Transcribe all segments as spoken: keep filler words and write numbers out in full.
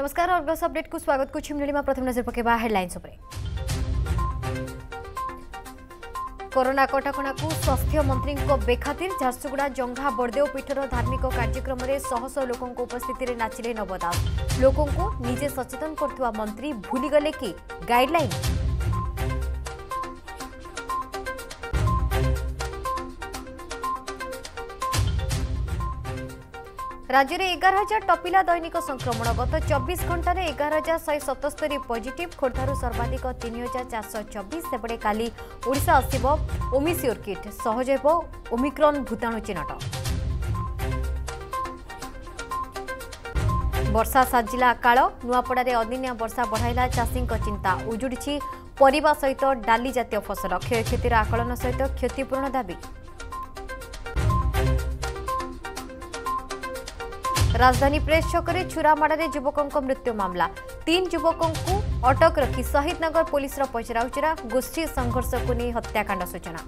नमस्कार Argus update को स्वागत कुछ नीलिमा प्रथम नजर पकेबा हेडलाइंस उपरे। कोरोना कटकणा को स्वास्थ्य मंत्री को बेखातिर झारसुगुड़ा जंघा बड़देव पीठर धार्मिक कार्यक्रम में शह शह लोकों उपस्थिति में नाचिले नवदास। लोकों को निजे सचेतन करथुवा मंत्री भूलीगले कि गाइडलाइन। राज्य में एगार हजार टपिला दैनिक संक्रमण गत चौबीस घंटे में एगार हजार शहे सतस्तरी पॉजिटिव खोर्धारू सर्वाधिक तीन हजार चार सौ चौबीस सेपटे काली ओडिशा आसिब ओमिसियोर किट सहज हो ओमिक्रॉन भूताणु चिन्हट। वर्षा साजिला काल नुआपड़ा अदिनिया वर्षा बढ़ाइला चाषी चिंता उजुड़ी परिवा सहित डाली जातीय फसल क्षयक्षतिर आकलन सहित क्षतिपूरण दाबी। राजधानी प्रेस छकरे छुरामाड़े युवकों मृत्यु मामला तीन युवकों को अटक रखी शहीदनगर पुलिस पचराउचरा गोष्ठी संघर्ष को नहीं हत्याकांड सूचना।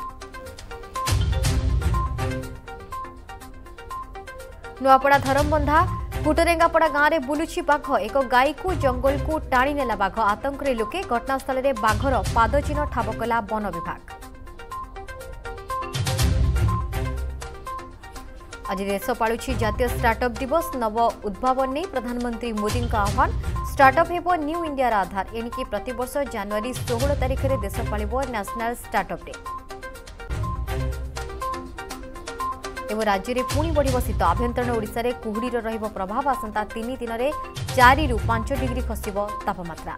नुआपड़ा धरमबंधा कुटरेंगापड़ा गांव में बुलुछि बाघ एक गाई को जंगल को टाणी नेला बाघ आतंक लोके घटनास्थल में बाघर पादचिन्ह ठाब कला वन विभाग। आज देश पालुछि जातीय स्टार्टअप दिवस नव उद्भावन नहीं प्रधानमंत्री मोदी का आह्वान स्टार्टअप हेबो न्यू इंडिया आधार एणिकी प्रतिवर्ष जनवरी सोलह तारिख में देश पालिबो नेशनल स्टार्टअप डे। एवं राज्य में पुणी बढ़िबो शीत आभ्यंतरण ओडिशा रे कुहुडीर रहिबो प्रभाव आसंता तीन दिन में चार रु पांच डिग्री खसिबो तापमात्रा।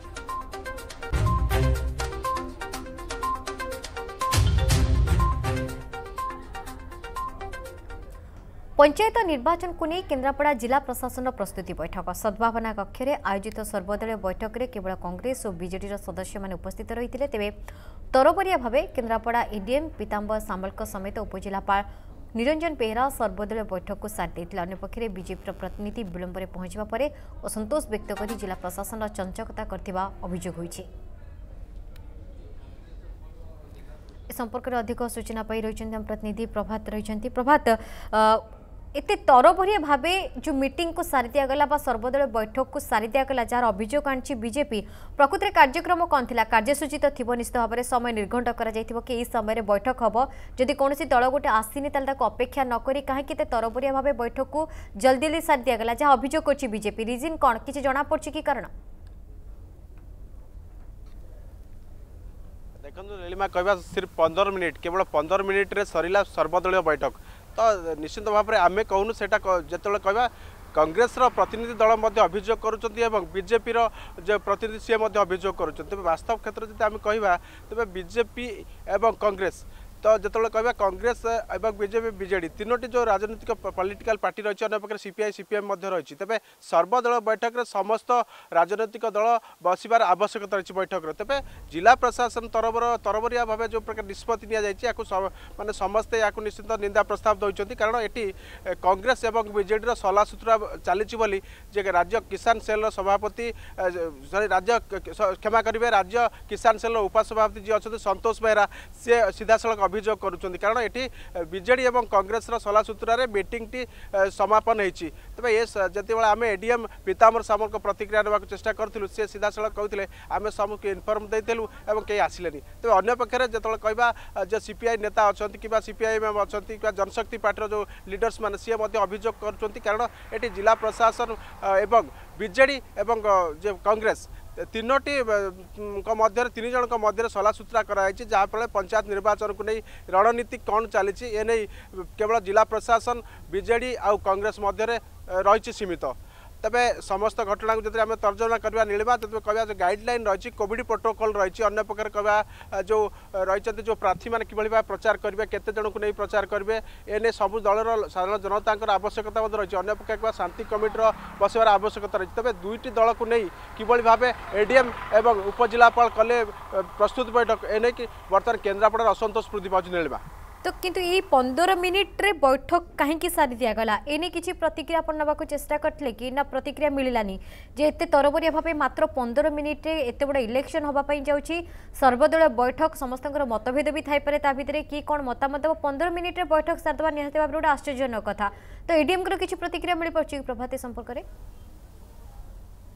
पंचायत निर्वाचन को नहीं केन्द्रापड़ा जिला प्रशासन प्रस्तुति बैठक सद्भावना कक्ष में आयोजित सर्वदलीय बैठक में केवल कांग्रेस और बीजेडी सदस्य मैंने उपस्थित रही तेरे तरबरिया भाव केन्द्रापड़ा एडीएम पीताम्बर सामल समेत उपजिलापाल निरंजन बेहरा सर्वदलीय बैठक को साथ देते अन्यपक्षे बीजेपी प्रतिनिधि विलंब में पहुंचा पर असंतोष व्यक्त कर जिला प्रशासन चंचकता करथिबा अभियोग होईछि। संपर्क में अधिक सूचना पाई रही प्रतिनिधि प्रभात रही प्रभात एते तरबरिया भावे जो मीटिंग को सारी दिगला सर्वदलीय बैठक को सारी दिगला जार अभियोग आनी बीजेपी प्रकृति कार्यक्रम कौन थी कार्यसूची तो थी निश्चित भाव में समय निर्घंट कर समय बैठक हम जदि कौन दल गोटे आसनी अपेक्षा नक कहीं तरबरिया भाव बैठक को जल्दी जल्दी सारी दिगला जहाँ अभियोग कर बीजेपी रिजन कौन किसी जना पड़ी कि कारण देखो नीलिमा कहवा सिर्फ पंदर मिनिट केवल पंदर मिनिट रे सरिला सर्वदलीय बैठक तो निश्चित भाव में आम कहूँ से जो कहवा कांग्रेस प्रतिनिधि दल अभियोग कर बीजेपी जो प्रतिनिधि सी अभियोग कर वास्तव क्षेत्र में आम कहवा तेज बीजेपी एवं कांग्रेस तो जो कहवा कांग्रेस एवं बीजेपी बीजेडी तीनोटी जो राजनीतिक पॉलिटिकल पार्टी रही अन्य सीपीआई सीपीएम रही तेज सर्वदल बैठक में समस्त राजनीतिक दल बसबार आवश्यकता रही बैठक में तेज जिला प्रशासन तरबर तरबरिया भाव जो प्रकार निष्पत्ति नि माने समस्ते या निश्चित निंदा प्रस्ताव दौरान कारण ये कांग्रेस एवं बीजेडी सला सुतरा चली राज्य किसान सेल सभापति राज्य क्षमा करेंगे राज्य किसान सेल उपसभापति जी अच्छा संतोष बेहरा सी सीधा सड़क अभियोग करुँच कारण ये बीजेडी और कांग्रेस सला सूत्र मीटिंग टी समापन होती तेज ये जो आम एडीएम पीताम्बर सामल को प्रतिक्रिया ना चेष्टा करूँ सी सीधा सड़क कहते आम सबको इनफर्म देलु और कहीं आसिले तेज अन्य पक्षे जो कहवा जो सीपीआई नेता अच्छा कि सीपीआईएम अच्छा कि जनशक्ति पार्टी जो लीडर्स मैंने सी अभियोग कर कारण ये जिला प्रशासन एवं बीजेडी एवं जो कांग्रेस तीनोटी मध्य तीन जन मध्य सला सुतरा कराई जहाँफल पंचायत निर्वाचन को नहीं रणनीति कौन चली एने केवल जिला प्रशासन बीजेडी आउ कांग्रेस मध्य रही सीमित तेबे समस्त घटना को जब आम तर्जमा करवा नीलिमा तेज कहवा जो गाइडलाइन रही कोविड प्रोटोकॉल रही अन्य प्रकार कहवा जो रही जो प्रार्थी मैंने कि भाव प्रचार करेंगे केते जन को नहीं प्रचार करेंगे एने सबू दलर साधारण जनता आवश्यकता रही अन्य प्रकार कहवा शांति कमिटर बसबार आवश्यकता रही तेज दुईटी दल को नहीं कि भाव एडीएम एवं उपजिलापाल कले प्रस्तुत बैठक एने कि बर्तमान केन्द्रापड़ा असंतोष वृद्धि पाँच नीलिमा तो किंतु ये पंद्रह मिनिट रे बैठक कहीं सारी दिगला एने किसी प्रतिक्रिया ना चेष्टा करते कि ना प्रतिक्रिया मिलानी जे एते तरबरिया भाव मात्र पंद्रह मिनिट रे एते बड़ा इलेक्शन होगापाई जाऊँगी सर्वदलीय बैठक समस्त मतभेद भी थाईपे ता भितर कि कौन मतामत पंद्रह मिनिट रे बैठक सारदेवा निहाती भाव गोटे आश्चर्यजनक कथा तो एडीएम किसी प्रतिक्रिया मिल पार्टी प्रभात संपर्क में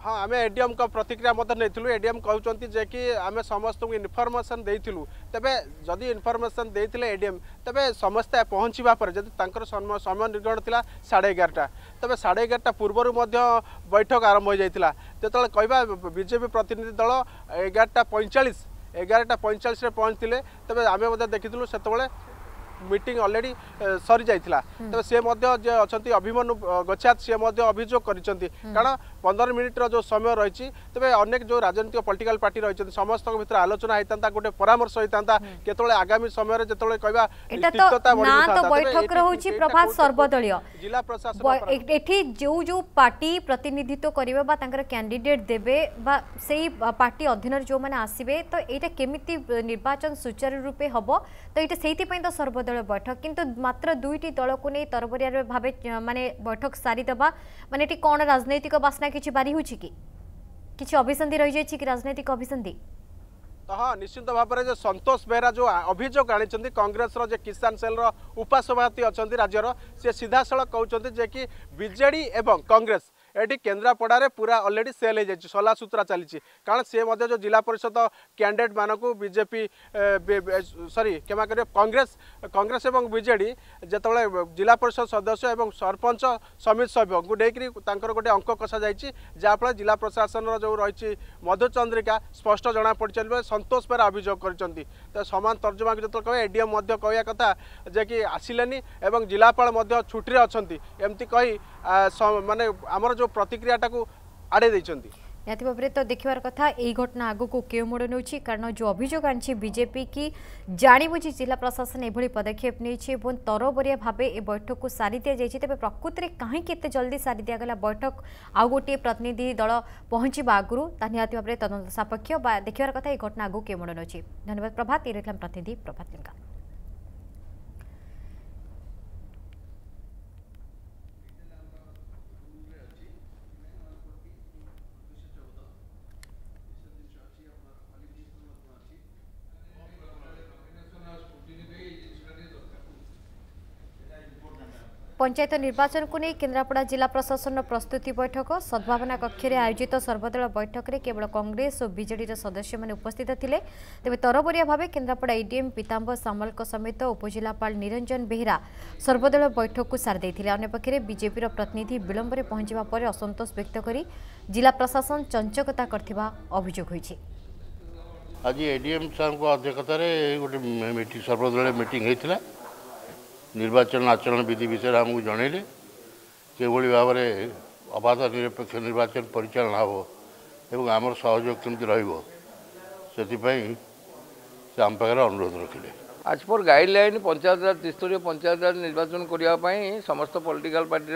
हाँ आम एडीएम का प्रतिक्रिया नहीं एडीएम कहते जे कि आम समस्त को इनफर्मेसन देलु तेबे जदि इनफर्मेसन देते एडीएम तेबे समस्ते पहुँचवा पर जब समय निर्गण था साढ़े एगारटा तेबे साढ़े एगारटा पूर्वर बैठक आरंभ हो जाता जो कहवा बीजेपी प्रतिनिधि दल एगारटा पैंचाश एगारटा पैंचाश पहुँचते तेबे आम देखी से मीटिंग ऑलरेडी सरी जाइथिला तबे से मध्य जे अछंती अभिमन्यु गच्छात से मध्य अभियोग करिसंती कारण पंद्रह मिनिट रो जो समय रही तबे अनेक जो राजनीतिक पॉलिटिकल पार्टी रही समस्त भीतर आलोचना होता गोटे परामर्श होता केतले आगामी समय जेतले कहबा तिक्तता बढ़ी ना तो बैठक रहउची प्रभात सर्वदलीय जिला प्रशासन एठी जो जो पार्टी प्रतिनिधित्व करिवे बा तांकर कैंडिडेट देबे बा सेही पार्टी अधीन जो माने आसीबे तो एटा केमिति निर्वाचन सुचारू रूपे हबो तो एटा सेहिति पई तो सर्वदलीय बैठक किंतु मात्र दुईटी दल को नहीं तरबरिया भावे माने बैठक सारी दबा माने टी कोन राजनीतिक बासना किछि बारी होछि कि किछि अभिसंधि रहि जाय छि कि राजनीतिक अभिसंधि तो हाँ निश्चित भाव में जो संतोष बेहरा जो अभियोग आनी कांग्रेस रो जे किसान सेल रो उपसभापति अच्छा राज्यर से सीधा सड़क कहते जे कि बीजेडी एवं कांग्रेस एटी केन्द्रापड़ा पूरा ऑलरेडी सेल हो जाए सला सुतरा चली कारण सी जो जिला परिषद कैंडिडेट मानक बीजेपी सॉरी क्षमा करें कांग्रेस कांग्रेस एवं बीजेडी जिते जिला परिषद सदस्य एवं सरपंच समिति सभ्य को लेकर गोटे अंक कषा जहाँफल जिला प्रशासन जो रही मधुचंद्रिका स्पष्ट जना पड़ी संतोष बेरा अभियोग कर समान तर्जमा जो कह एडीएम कहवा कथा जे कि आसिलेनी एवं जिलापाल छुट्टी अच्छा एमती कही माने आमर जो प्रतिक्रियाटा को आड़े देइचंती निहती भाव तो देखिबार कथा यही घटना आगु को केउ मोड़ नौछि कारण जो अभियोग आनी बीजेपी की जाणीबुझी जिला प्रशासन एभली पदक्षेप नहीं तरबरिया भाव ए बैठक को सारी दि जाइए तेज प्रकृत में कहीं एत जल्दी सारी दिगला बैठक आउ गोटे प्रतिनिधि दल पहुंचा आगु निहती भाव तदंत सापेक्ष देखिबार कथा यह घटना आगु केउ मोड़ नौछि धन्यवाद प्रभात ये प्रतिनिधि प्रभात लिंगा। पंचायत निर्वाचन को नहीं केन्द्रापड़ा जिला प्रशासन प्रस्तुति बैठक सद्भावना कक्ष में आयोजित सर्वदल बैठक में केवल कांग्रेस और बीजेडी सदस्य मैंने उपस्थित थे तेज तरबरिया भाव केन्द्रापड़ा एडीएम पीताम्बर सामल समेत उपजिलापाल निरंजन बेहरा सर्वदल बैठक को सारी अंपक्षे बीजेपी प्रतिनिधि विलंब में पहुंचा पर असंतोष व्यक्त कर जिला प्रशासन चंचकता करथिबा अभियोग होइछि। आज एडीएम साहब को अध्यक्षतार गोटे सर्वदलीय मीटिंग होता निर्वाचन आचरण विधि विषय आमको जनइले किभली भाव में अबाध निरपेक्ष निर्वाचन परिचालन हो एवं आमर सहयोग केमती से आम पाखे अनुरोध रखिले। आज पर गाइडलाइन पंचायत राज त्रिस्तरीय पंचायत राज निर्वाचन करने समस्त पॉलिटिकल पार्टी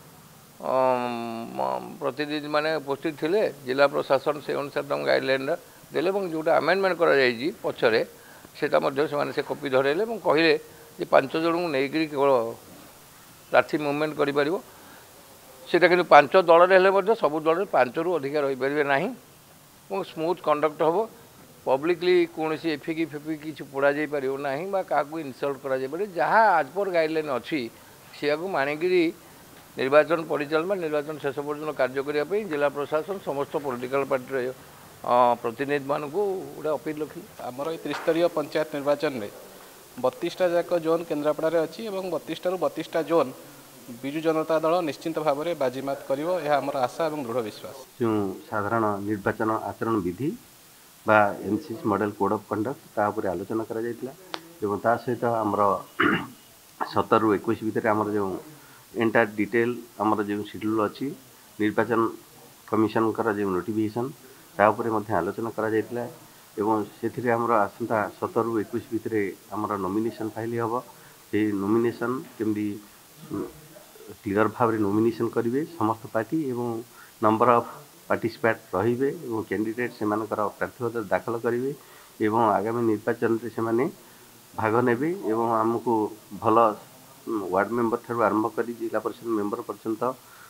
प्रतिनिधि माने उपस्थित थे जिला प्रशासन से अनुसार गाइडलाइन देले जोटा आमेंडमेंट कर पछरे से कॉपी धरले कहले जे पांच जन को लेकर केवल प्रार्थी मुवमेंट करें कि पांच दल हेल्ले सब दल पांच रु अधिक रही पारे ना स्मूथ कंडक्ट हम पब्लिकली कौन एफिकी फेफिक किसी पोड़ा जापर ना क्या इनसल्ट कर जहाँ आज पर गाइडलाइन अच्छी सी मानिक निर्वाचन परिचालन निर्वाचन शेष पर्यटन कार्य करने जिला प्रशासन समस्त पॉलिटिकल पार्टी प्रतिनिधि मान गोटे अपील रखी आमर त्रिस्तरीय पंचायत निर्वाचन में बत्तीसटा जाक जोन केन्द्रापड़ा अच्छी और बत्तीसटा बत्तीसटा जोन विजु जनता दल निश्चिंत भाव में बाजीमात कर आमर आशा और दृढ़ विश्वास जो साधारण निर्वाचन आचरण विधि बा MCC model code of conduct तापर आलोचना करा जायतिला एवं ता सहित आमर सतर रु इक्कीस भितर आमर जो एंटायर डिटेल आमर जो शेड्यूल अच्छी निर्वाचन कमिशन कर जो नोटिफिकेशन तापर मध्य आलोचना करा जायतिला एवं से आमर आसंता सतर रु इक्कीस भितर आमर नॉमिनेशन फाइल हम से नॉमिनेशन केमती क्लियर भाव में नॉमिनेशन करेंगे समस्त पार्टी एवं नंबर ऑफ पार्टिसिपेट रहिबे एवं कैंडिडेट से प्रार्थीपत्र दाखल करेंगे एवं आगामी निर्वाचन से माने भाग नेबे एवं आमको भल वार्ड मेंबर ठार आरंभ कर जिला परिषद मेंबर पर्यंत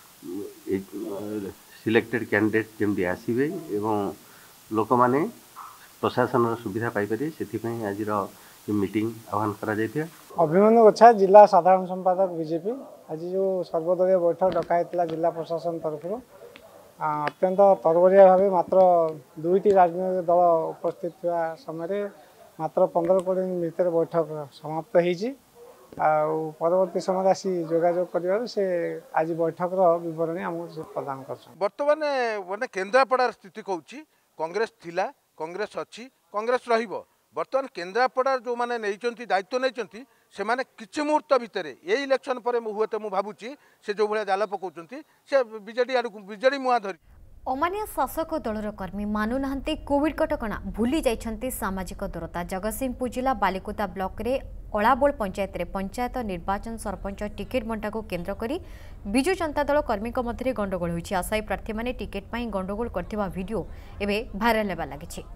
सिलेक्टेड कैंडिडेट जमी आसवे एवं लोक माने प्रशासन सुविधा पाइपर से आज मीटिंग आह्वान करा जायथिया। अभिमन्यु गच्छा जिला साधारण संपादक बीजेपी आज जो सर्वदलीय बैठक डकाई जिला प्रशासन तरफ अत्यंत तरबरिया भाव मात्र दुईटी राजनैतिक दल उपस्थित थिबा समय मात्र पंद्रह कोड़ी भितर बैठक समाप्त होती परवर्ती समय आसी जोगाजोग कर से आज बैठक विवरणी आमको प्रदान कर बर्तमान मैंने केन्द्रापड़ार स्थिति कहूँ कांग्रेस थिला कांग्रेस अच्छी कांग्रेस रहिबो बर्तमान केन्द्रापड़ार जो मैंने नहीं दायित्व नहीं से माने किछि मुहूर्त भितर ये इलेक्शन पर हुए तो मुझे से जो भाया जाल पकाउं से बीजेडी आड़ बीजेडी मुआ धरी अमानिया शासक दलर कर्मी मानु नाहांती कोविड कटकणा भूली जाइछंती सामाजिक दूरता जगतसिंहपुर जिला बालिकुदा ब्लॉक रे अलाबोल पंचायत रे पंचायत निर्वाचन सरपंच टिकेट बंटा को केन्द्र करी बिजु जनता दल कर्मी मध्य गंडगोल होइछि आशायी प्रार्थी माने टिकेट पाई गंडगोल करथिबा वीडियो एबे भाइराल हेबा लागिछि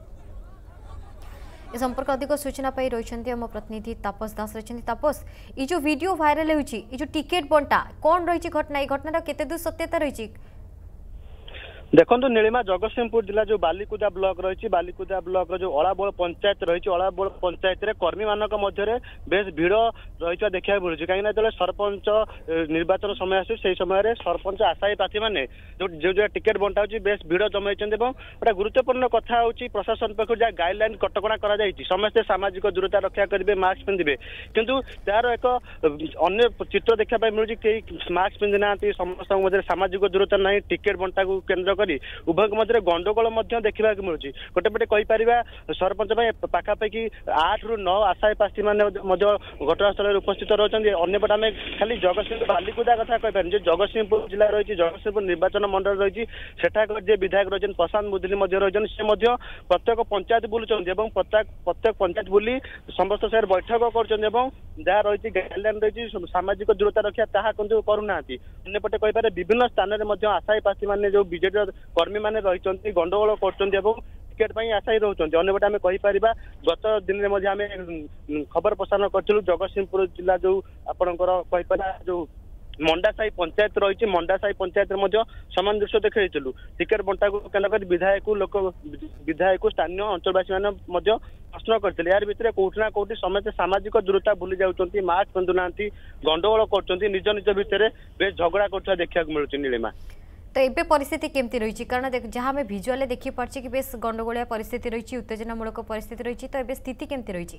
ए संपर्क अधिक सूचना पाई रही आम प्रतिनिधि तापस दास रही तापस ये जो वीडियो भाइराल होइछि ये जो टिकेट बंटा कौन रही घटना ये घटनार केते दूर सत्यता रही देखो नीलिमा जगतसिंहपुर जिला जो बालिकुदा ब्लॉक रही बालिकुदा ब्लॉक जो अलाबोल पंचायत रही अलाबोल पंचायत कर्मी मान मध्य बेस भिड़ रही देखा मिलूँ कहीं जो सरपंच निर्वाचन समय आस समय सरपंच आशायी प्रार्थी मैंने जो जो टिकेट बंटा हो बेस भिड़ जमाई गोटे गुरुत्वपूर्ण कथा हूँ प्रशासन पक्ष जहाँ गाइडलाइन कटकणा कर समस्ते सामाजिक दूरता रक्षा करेंगे मास्क पिंधे किंतु तार एक अन्य चित्र देखा मिलूँ कई मास्क पिंधि ना समस्त मध्य सामाजिक दूरता ना टिकेट बंटा को केन्द्र उभय मध्य गंडगोल देखा मिलूँ गोटे पटे कहीपर सरपंच पाखापाखि आठ रु नौ आशायी प्रार्थी मैंने घटनास्थल उपस्थित रही अंपटे आम खाली जगतसिंहपुर बालिकुदा कथा कहीपर जो जगतसिंहपुर जिला रही जगतसिंहपुर निर्वाचन मंडल रही सेठाकर जे विधायक रही प्रशांत मुदुली रही से प्रत्येक पंचायत बुलूँ प्रत्येक प्रत्येक पंचायत बुली समस्त सारे बैठक कर जहाँ रही गाइडलाइन रही सामाजिक दूरता रक्षा ताहा किंतु करूना अंपटे कहीपर विभिन्न स्थान में आशायी प्रार्थी मैंने जो बीजेडी कर्मी मैंने रही गंडगोल कर टिकेट आशायी रोचे अंपटे आम कहीपर गत दिन में आम खबर प्रसारण करूँ जगतसिंहपुर जिला जो आपंकर कहीपर जो मंडासाही पंचायत रही मंडासाही पंचायत सामान दृश्य देखा टिकेट बंटा को केन्द्र कर विधायक लोक विधायक स्थानीय अंचलवासी मैंने प्रश्न करते यार भितर कौटिना कौटी समस्त सामाजिक दूरता भूली जाऊँच मास्क पिंधुना गंडगोल कर निज निज भितर बेस झगड़ा कर देखा मिलूँ नीलिमा तो ये परिस्थिति केमती रही कारण देख जहाँ आम भिजुआल देखी पार्टी कि बेस गंडगोलिया परिस्थिति रही उत्तेजनामूलक परिस्थिति रही तो ये स्थिति केमती रही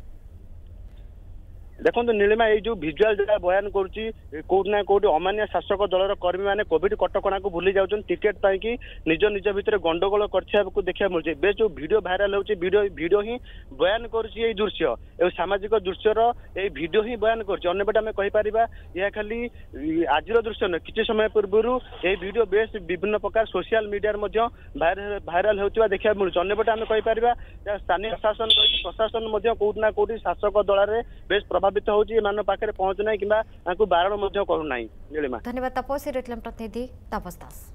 देखो नीलिमा ये जो भिजुआल जगह बयान करुच्ची कौटना कौटी अमान्य शासक दलर कर्मी मैंने कोविड कटकणा को भूली जाऊँ टिकेट पाई निज निज भितर गंडगोल कर देखा मिलूँ बेस जो भिडियो भाइराल होची भिडियो ही बयान करुच्ची दृश्य ए सामाजिक दृश्यर ये भिडियो ही बयान करपटे आम कहीपर यह खाली आज दृश्य न कि समय पूर्व ये भिडियो बेस विभिन्न प्रकार सोशल मीडिया भाइराल होता देखा मिलूँ अंपटे आम कहीपर स्थानीय प्रशासन प्रशासन कौटना कौटी शासक दल बेस प्रभावित होची मान पाखे पहुंचना कि बारण करूना नीलिमा धन्यवाद तापस प्रतिनिधि तापस दास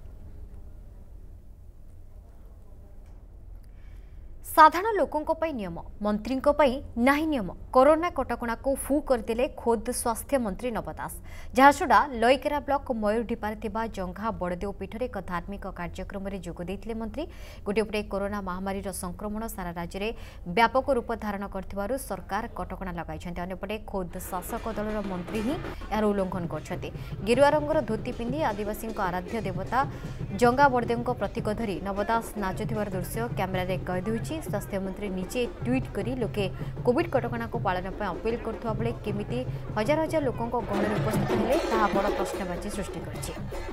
साधारण लोकों पई नियम मंत्री नाही नियम कोरोना कटकणा को फू करदे खोद स्वास्थ्य मंत्री नव दास झारसुगुड़ा लईकेरा ब्लॉक मयूरढिपार जंघा बड़देव पीठर एक धार्मिक कार्यक्रम में जोगदे मंत्री गोटेपटे कोरोना महामारी संक्रमण सारा राज्य में व्यापक रूप धारण कर सरकार कटकणा लगाई अंपटे खोद शासक दलर मंत्री ही यार उल्लंघन कर गेरुआ रंगर धोती पिंधि आदिवासी आराध्य देवता जंगा बड़देव प्रतीक धरी नवदास नाचुथिबार दृश्य कैमेरा कैद होइछि स्वास्थ्य मंत्री निजे ट्वीट करी लोके कोविड कटकणा को पालन पर अपील करथुवा बेले केमिति हजार हजार लोकों गहन उपस्थित हेले ताहा बड़ प्रश्नवाची सृष्टि करछि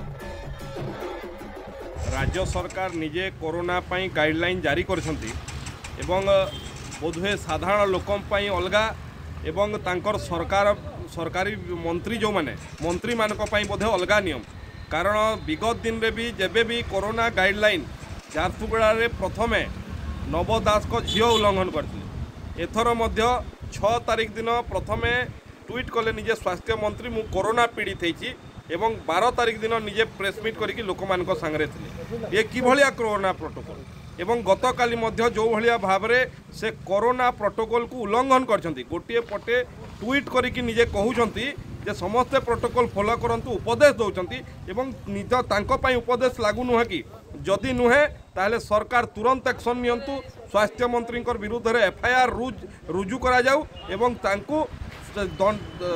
राज्य सरकार निजे कोरोना पई गाइडलाइन जारी करछंती एवं बोधवे साधारण लोकों पई अलगा एवं तांकर सरकार सरकारी मंत्री जो माने मंत्री मानक पई बोधे अलगा नियम कारण विगत दिन रे भी जेबे भी कोरोना गाइडलाइन झारसुगुड़ा रे प्रथमे नव दास को झील उल्लंघन करते एथर मध्य छह तारिख दिन प्रथमे ट्वीट कले निजे स्वास्थ्य मंत्री मु कोरोना पीड़ित होती एवं बारह तारिख दिन निजे प्रेसमिट करके लोक मान सांगे थे ये किभलिया कोरोना प्रोटोकॉल एवं गत काली मध्य जो भलिया भाव से कोरोना प्रोटोकॉल को उल्लंघन करछंती गोटे पटे ट्वीट करके निजे कहउछंती जे समस्ते प्रोटोकॉल फॉलो करंतु उपदेश दौरान एवं निज तांको पई उपदेश लागू नुहे कि जदि नुहे ताहले सरकार तुरंत एक्शन नियंतु स्वास्थ्य मंत्री विरुद्ध में एफआईआर रुज रुजु करा जाऊ एवं तांको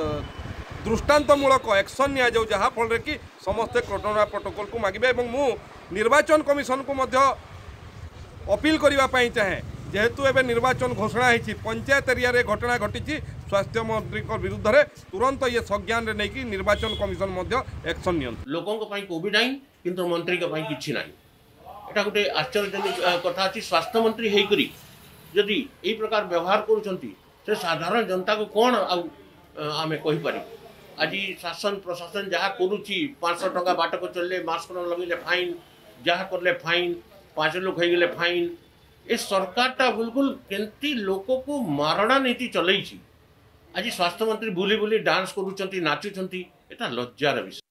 दृष्टांतमूलक एक्शन नि जाऊ जहाँ फल कि समस्ते कोरोना प्रोटोकॉल को मागिबे एवं मु निर्वाचन कमिशन को मध्य अपील करने चाहे जेहेतु एवं निर्वाचन घोषणा होती पंचायत एरिया रे घटना घटी स्वास्थ्य मंत्री विरुद्ध में तुरंत ये संज्ञान रे नहीं निर्वाचन कमिशन एक्शन नि लोकों कोविड नाइन किंतु मंत्री किसी ना एटा गोटे आश्चर्यजनक कथा अच्छी स्वास्थ्य मंत्री होकर जदि यही प्रकार व्यवहार कर साधारण जनता को कौन आम कहीपर आज शासन प्रशासन जहाँ करुच्ची पाँच सौ टका बाट को चलले मास्क न लगे फाइन जहाँ करले फाइन पाँच लोग हो गले फाइन ए सरकारटा बिल्कुल केमती लोक को मारणा नीति चलई आज स्वास्थ्य मंत्री बुली बुली डांस करुँच नाचुंट एटा लज्जार विषय।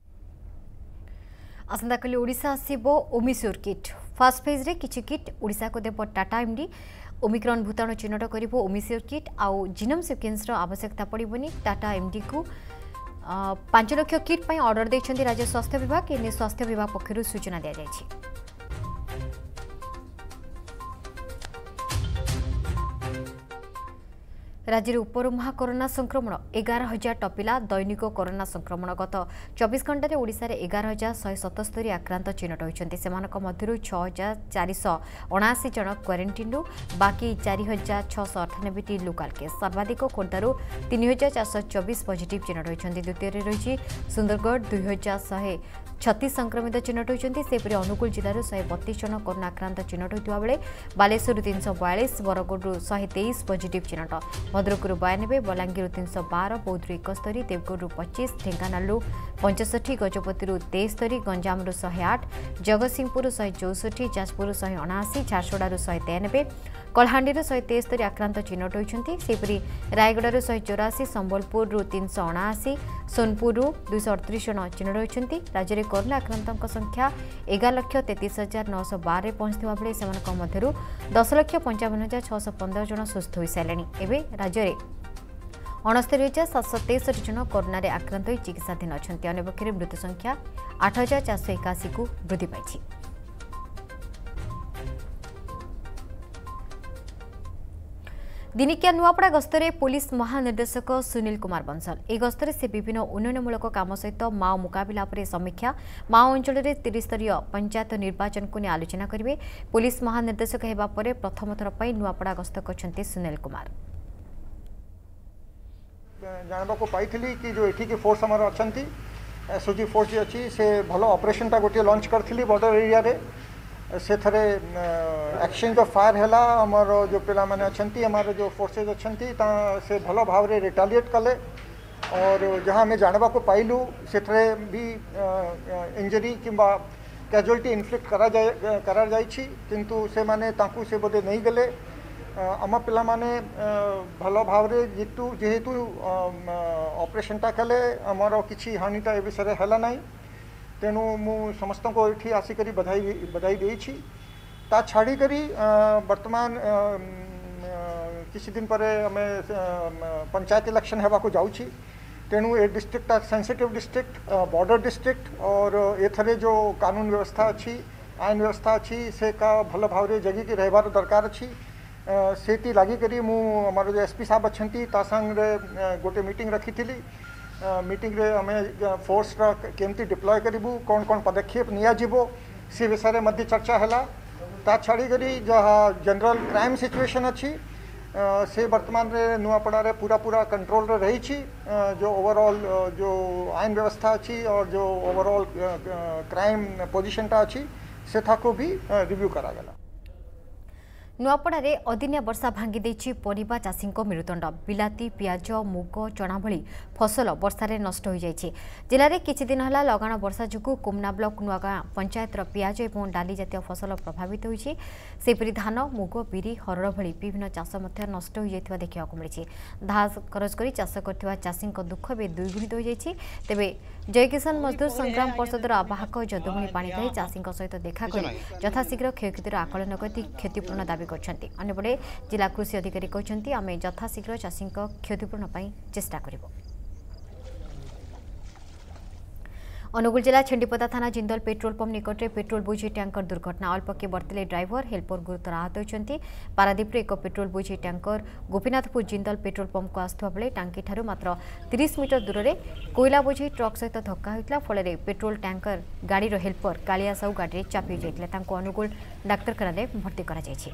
आसंता काली ओडिशा आसीबो ओमिश्योर किट फास्ट फेज रे किछि किट ओडिशा को देबो टाटा एमडी ओमिक्रॉन भूताणु चिन्हट करिबो ओमिश्योर किट आउ जीनोम सिक्वेन्स रो आवश्यकता पड़िबोनी टाटा एमडी को पांच लाख किट पई ऑर्डर दैछन्ती राज्य स्वास्थ्य विभाग एने स्वास्थ्य विभाग पक्षरु सूचना दिया जायछि। राज्य में उपरमुहा कोरोना संक्रमण एगार हजार टपिला दैनिक कोरोना संक्रमण गत चौबीस घंटे ओडिशा रे एगार हजार शहे सतस्तरी आक्रांत चिन्हट होती से छह हजार चार अणाशी जन क्वारेंटाइन बाकी चार हजार छःश अठानबे लोकाल केस सर्वाधिक खोर्धारू तीन हजार चार चौबीस पॉजिटिव चिन्हट होती द्वितीय रही सुंदरगढ़ दुई हजार शहे छत्तीस संक्रमित चिन्हट होती सेपरी अनुगुल जिलूर शहे बतीस जन कोरोना आक्रांत चिन्हट होता बेले बालेश्वर तीन सौ बयालीस बरगढ़ शहे तेईस पॉजिटिव चिन्हट भद्रकरू बयानबे बलांगीर तीन सौ बार बौद्धरू एकस्तरी देवगढ़ पच्चीस ढेंकानालू पंचष्ठी गजपति तेस्तरी गंजामु शहे आठ जगतसिंहपुर शहे चौसठी जाजपुर शहे अणाशी झारसुगुड़ारू शहे तेयानबे कलाहांडी शहे तेस्तरी आक्रांत चिन्हट होती सेपरी रायगढ़ शहे चौराशी संबलपुर तीन सौ अणाशी सोनपुर दुईश अड़तीस जन चिन्हट होती राज्य में कोरोना आक्रांतों संख्या एगार लक्ष तेतीस हजार नौश बारे पहुंचता बेले से दस लक्ष पंचावन हजार छःश पंदर जन सुस्थ हो सारे एवं राज्य में अणस्तरी हजार सातश तेसठी जन कोरोना आक्रांत चिकित्साधीन अच्छा अन्यपक्षे मृत्यु संख्या आठ हजार चारश एकाशी को वृद्धि पाई। दिनिकिया नुआपड़ा गस्तरे पुलिस महानिर्देशक सुनील कुमार बंसल ए गस्तरे से विभिन्न उन्नयनमूलक काम सहित माओ मुकाबला पर समीक्षा माओ अंचल में त्रिस्तरीय पंचायत निर्वाचन को नहीं आलोचना करेंगे। पुलिस महानिर्देशक होगा पर प्रथम थर पर नुआपड़ा गस्त करछन्ते सुनील कुमार। जानवा को पाई कि जो एठी के फोर्स हमारे अच्छी एसओजी फोर्स जी अच्छी से भल ऑपरेशन टा गोटे लॉन्च करथिली बॉर्डर एरिया रे से थरे एक्सचेंज ऑफ फायर है आमर जो पिला माने अच्छी आमर जो फोर्सेज अच्छी से भल भाव रे रिटालिएट कले और जहाँ आम जानवा को पाइलु से भी इंजरी किंबा कैजुअलिटी इनफ्लिक्ट करा जाए करा जाइछि किंतु से माने तांकु से बोधे नहीं गले आम पिला माने भल भाव रे जेतु जेहेतु ऑपरेशनटा कले आमर किछि हानिटा ए विषय हैला नहीं तेणु मु समस्त को ये आसिक बधाई बधाई देछि ता छाड़ी करी वर्तमान किसी दिन पर आम पंचायत इलेक्शन होगा को जाऊँगी तेणु ए district sensitive district border district और एथरे जो कानून व्यवस्था अच्छी आईन व्यवस्था अच्छी से का भल भाव रे जगी की रहबार दरकार अच्छी से लगी करी मु हमारे जो एसपी साहब अच्छा संगे गोटे मीटिंग रखी थी मीटिंग रे हमें फोर्स केमती डिप्लॉय करूँ कौन कौन पदक्षेप नियाजिबो से विषय में चर्चा है ता छाड़ी करी जहाँ जनरल क्राइम सिचुएशन अच्छी से वर्तमान रे नुआपड़ा रे पूरा पूरा कंट्रोल रे रही छी जो ओवरऑल जो आईन व्यवस्था अच्छी और जो ओवरऑल क्राइम पोजिशनटा अच्छी से को भी रिव्यू करा गला। नुआपड़ा रे अदिनिया वर्षा भांगी देछि परिबा चाषी मृतुंड बिलाती पियाज मुग चना भली फसल वर्षारे नष्ट हो जाइछि। जिले में किछि दिन हला लगाण वर्षा जुगु कुमना ब्लॉक नुआगाँ पंचायतर पियाज और डाली जातीय फसल प्रभावित होइछि। सेपरि धान मुग बिरी हरड़ भली विभिन्न चाष मध्य नष्ट हो जाइथिबा देखिबाकु मिलिछि। धान खरच करी चाष करथिबा चाषी दुख बे दुईगुणित हो जाइछि। तेबे जय किसान मजदूर संग्राम परिषदर आवाहक जदुमणि पाणिग्राही चाषी सहित देखा करी यथाशीघ्र क्षयक्षतिर आकलन कर क्षतिपूर्ण दाबी करछन्ति। अन्यपटे जिला कृषि अधिकारी कहते आम यथाशीघ्र चाषी क्षतिपूरण चेष्टा करिबो। अनुगुल जिला छेंडीपदा थाना जिंदल पेट्रोल पंप निकट में पेट्रोल बोझी टैंकर दुर्घटना अल्पके बर्तिले ड्राइवर हेल्पर गुरुतर आहत होती। पारादीप एक पेट्रोल बोझी tanker Gopinathpur Jindal petrol pump को आसुवा बेले टांकी ठारू मात्र तीस मीटर दूर में कोयला बोझी ट्रक सहित धक्का होता फल पेट्रोल टैंकर गाड़ी हेल्पर कालिया साहू गाड़ी चापी जाता अनुगुल डाक्तरखाना भर्ती करा जायछि।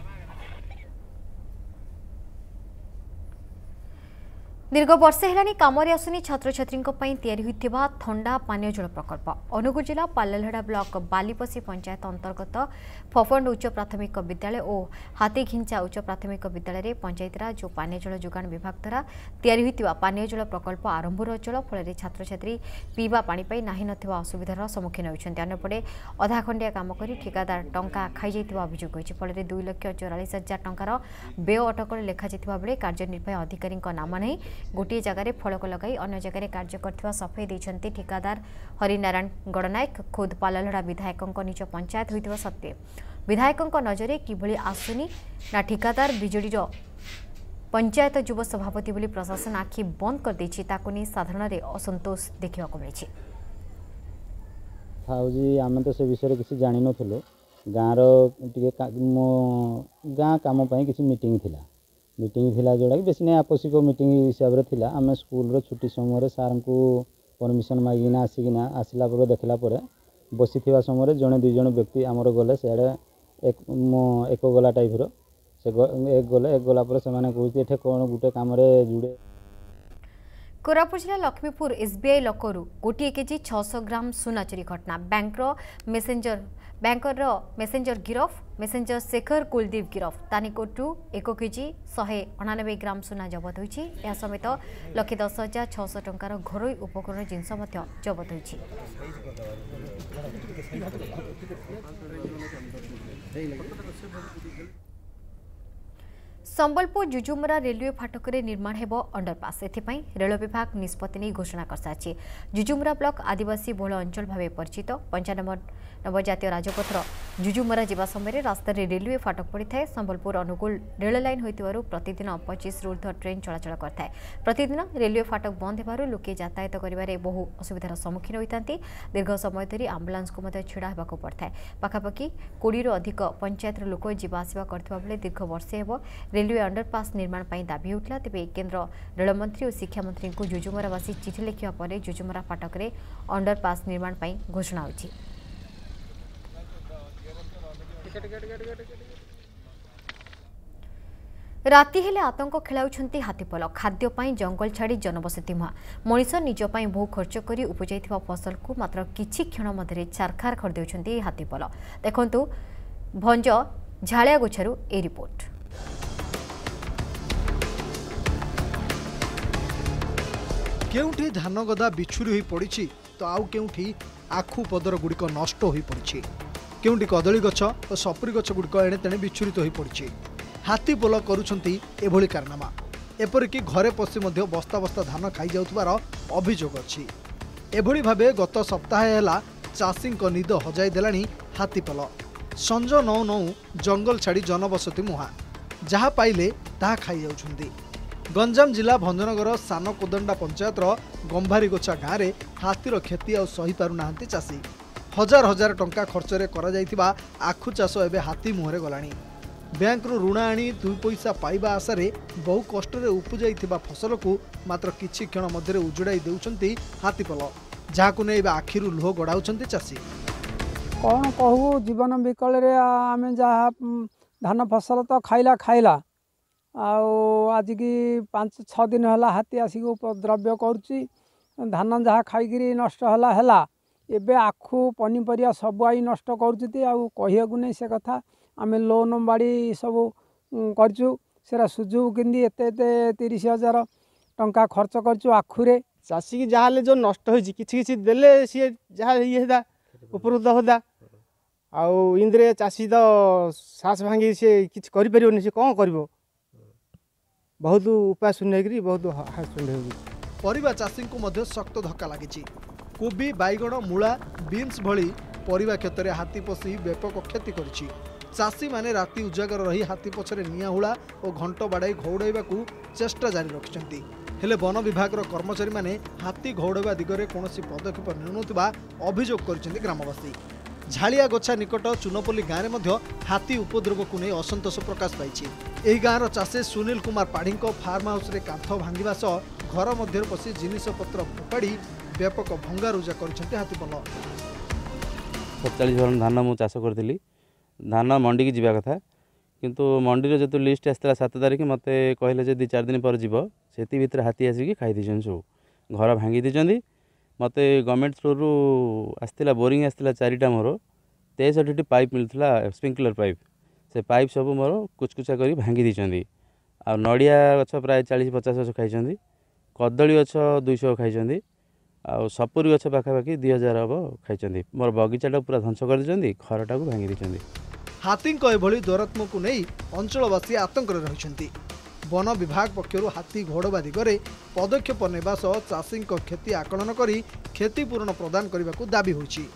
दीर्घ वर्षे हेलानी कामरे आसुनी छात्र छात्री तैयारी होइथिबा ठंडा पानीय जल प्रकल्प अनुगुल जिला पाललहड़ा ब्लॉक बालीपसी पंचायत अंतर्गत फफंड उच्च प्राथमिक विद्यालय और हाथीघिंचा उच्च प्राथमिक विद्यालय में पंचायतराज जो पानीय जल जोगाण विभाग द्वारा तैयारी होइथिबा पानीय जल प्रकल्प आरंभ अचल फल छात्र छात्री पीवा पानी पाई नाही नथिबा असुविधार सम्मुखीन होइछन्ति। अन्यपटे अधा खंडिया काम करी ठेकादार टंका खाई जाइथिबा अभियोग होइछि फल दुई लाख चौरालीस हजार टंकार व्यय अटकल लेखा जाइथिबा बेले कार्यनिर्वाही अधिकारी नाम नहीं गोटे जगार फलक लगाई अन्य जगह कार्य करथिबा सफेई देइछन्ति ठेकादार हरिनारायण गणनायक खुद पाललहड़ा विधायक निज पंचायत होइथिबा सत्वे विधायक नजरे किभली आसुनी ना ठेकादार बिजेडीर पंचायत युव सभापति बोली प्रशासन आखि बंद कर देछि ताकु नै साधारण रे असंतोष देखिबा को मिलिछि। थाउजी आमे तो से विषय किसी जानि नथलो गाँर टिके गाँ काम पई किसी मीटिंग थिला मीटिंग थिला जोड़ा कि बेसी नहीं आवश्यक मीटिंग हिसाब से थिला आम स्कूल छुट्टी समय सार को परमिशन मागिना आसिकिना आसला पर देखला पर बसी थिबा समय जड़े दुई जन व्यक्ति आमर गले सियाड़े एक एक गला टाइप रो से एक गले एक गला पर से माने कहते एठे कौन गुटे काम जुड़े। कोरापुट जिला लक्ष्मीपुर एसबीआई लकरु गोटे केजी छह सौ ग्राम सुना चोरी घटना बैंकर मेसेंजर बैंकर मेसेंजर गिरफ मेसेंजर शेखर कुलदीप गिरफ तानिकोटू एक केजी शहे अणानबे ग्राम सुना जबत होइछि। या समेत लक्षे दस हजार छःश टंकार घरोई उपकरण जिनस जबत होइछि। संबलपुर जुजुमरा रेलवे फाटक रे निर्माण हेबो अंडरपास एथिपाई रेल विभाग निष्पत्ति नहीं घोषणा कर सारिछि। जुजुमरा ब्लॉक आदिवासी बहुल अंचल भाव परिचित पंचानबे नंबर जातीय राजपथर जुजुमरा जावा समय रास्ता रेलवे फाटक पड़ी थाए। संबलपुर अनुगुल रेल लाइन होइतिबारु प्रतिदिन पच्चीस रु ऊर्ध्व ट्रेन चलाचल करथाए। प्रतिदिन रेलवे फाटक बंद हेबारु लोके यातायात करिबारे बहु असुविधार सम्मुखीन होइतांती। दीर्घ समय धरी आम्बुलांस को मध्य छिड़ा हेबाकु पड़थाए। पाखापाखि कोड़ी रु अधिक पंचायत लोक जीवा आसिबा करथिबा बेले दीर्घ वर्षे हेबो रेलवे अंडरपास निर्माण पर दाबी उठला। तेबे केन्द्र रेलमंत्री और शिक्षा मंत्री को जुजुमरावासी चिठी लिखा पर जुजुमरा फाटक रे अंडरपास निर्माण पर घोषणा होइछि। राति हेले आतंक खेलाउछन्ति हाथीपल खाद्य पाई जंगल छाड़ी जनबसति मुहा मनीष निज पाई बहु खर्च करी उपजाइथिबा फसल को मात्र किछि क्षण मध्य छारखार कर देउछन्ति हाथीपल। देखंतु भंज झालिया गोछारू ए रिपोर्ट। केउठी धान गदा बिछुरी होई पड़ी तो आउ केउठी आखु पदर गुड़िक नष्ट होई पड़ी केउठी कदली गछ और सपुरी गछ गुड़िक एणे तेणे बिछुरित होई पड़ी। हाथी पोल करुछंती एभली कारनामा एपरिक घरे पशि मध्य बस्ता बस्ता धान खाई जाउथबार अभियोग अछि। एभली भाबे गत सप्ताह हेला चाषी निद हजाई देलानी हाथीपल संज नौ नौ जंगल छाड़ी जनबसति मुहा जहा पाइले ताहा खाई जाउछंती। गंजाम जिला भंजनगर सान कोदंडा पंचायतर गंभारीगोछा गाँव में हाथीर क्षति आ सही पारु नाहांती चाषी। हजार हजार टंका खर्चरे करा जाइथिबा आखु चाष एबे हाथी मुहरे गलानी। बैंक रु ऋण आनी दुई पैसा पाइबा आशारे बहु कष्टरे उपजाइथिबा फसल को मात्र किछि क्षण मध्य उजुड़ाई देउछंती हाथीपल जहाकु नै आखिरु लुह गड़ाउछंती चाषी। कौन कहू जीवन विकल रे आमे जहा धान फसल तो खाइला खाइला आज की पांच छः दिन है हाथी आसिक उपद्रव्य करुच्ची धान जहाँ खाई नष्ट है है एबे आखु पनीपरिया सब आई नष्ट करू नहीं से कथा आम लोन बाड़ी सब करचु सेरा सुझु किंदी एते एते तीस हजार टंका खर्च करचु आखुरे चाषी की जहाँ जो नष्ट हो कि देले सी जहाँ ये होता उपरुद्ध होता आउ इंद्रे चाषी तो सास भांगी सी किसी करें सी कौन कर बहुत उपाय शून्य बहुत हाथ शून्य परिबा चाषी को मध्य शक्त धक्का लगी। कोबी बैगण मूला बीन्स भली परिबा क्षेत्र में हाथी पशि व्यापक क्षति करिछि। चाषी माने राति उजागर रही हाथी पछरे निया हुला और घंट बाड़ाई घौड़ाइबा चेष्टा जारी रखिछन्ति। हेले वन विभाग कर्मचारी माने हाथी घौड़वा दिगरे कौनसी पदक्षेप नेउनुथिबा अभियोग करिसेंती ग्रामवासी। झाड़िया गोछा निकट चुनपल्ली गाँव में हाथी उपद्रव को नहीं असंतोष प्रकाश पाई। यह गाँवर चाषी सुनील कुमार पाढ़ी फार्म हाउस रे कांथ भांगा सह घर मध्य पशि जिनपतर फोपाड़ी व्यापक भंगारुजा कर हाथीपल। सतचाश भरण धान मु चाष करी धान मंडी की जीवा कथा किंतु मंडी जो लिस्ट आसला सात तारीख मत कहले दी चार दिन पर जीव से भितर हाथी आसिक खाई सब घर भांगी दी मत गवर्नमेंट थ्रू रु आसला बोरिंग आसला चारिटा मोर तेसठी पाइप मिलता स्प्रिंकलर पाइप से पाइप सब मोर कुचकुचा कर भांगी दी आ नड़िया गछ प्राय चालीस पचास गछ खाई कदली गछ दुईश खाई आ सपुरी गछ पाखापाखि दुई हजार हम खाई मोर बगीचा पूरा ध्वंस कर घरटा को भांगी दी। हाथी दौरात्म्य को नहीं अंचलवासी आतंक रही। वन विभाग पक्षर हाथी घोड़वा दिगरे पदक्षेप नेबा सह चाषी क्षति आकलन करी क्षतिपूरण प्रदान करने को दाबी होइछि।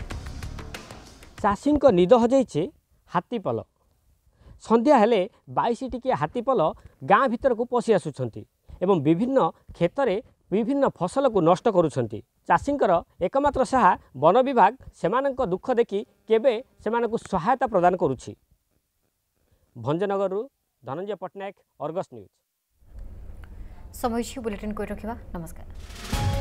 चाषी निद हजाइछे हाथीपल संध्या हेले बाईस टिकिया हाथीपल गाँ भीतर को पशि आसुछंती एवं विभिन्न क्षेत्र विभिन्न फसल को नष्ट करुछंती। चाषींकर एकमात्र साहा वन विभाग सेमानंक दुख देखि केबे सेमानकु सहायता प्रदान करुछि। Bhanjanagar Dhananjay Pattnaik, Argus news. समय बुलेटिन को रखा। नमस्कार।